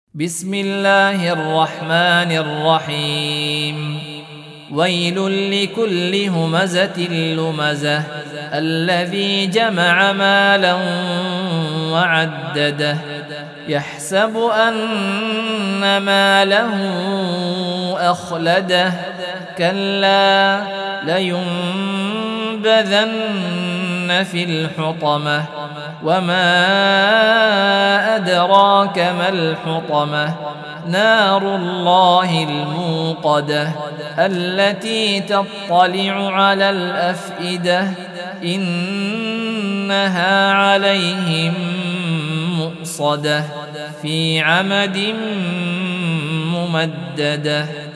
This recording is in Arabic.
بسم الله الرحمن الرحيم. ويل لكل همزة لمزة الذي جمع مالا وعدده يحسب أن ماله أخلده كلا لينبذن في الحطمة وما أدراك ما الحطمة نار الله الموقدة التي تطلع على الأفئدة إنها عليهم مؤصدة في عمد ممددة.